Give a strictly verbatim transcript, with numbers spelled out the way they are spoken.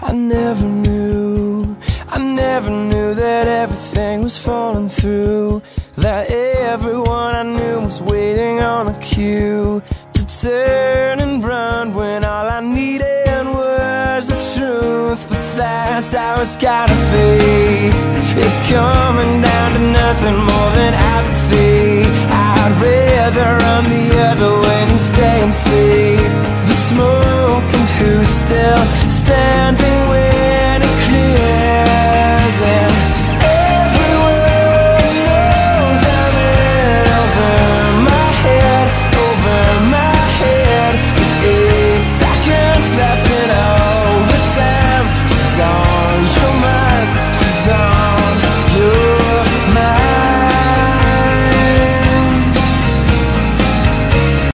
I never knew, I never knew that everything was falling through, that everyone I knew was waiting on a cue to turn and run when all I needed was the truth. But that's how it's gotta be. It's coming down to nothing more than apathy. I'd rather run the other way than stay and see the smoke, and who's still standing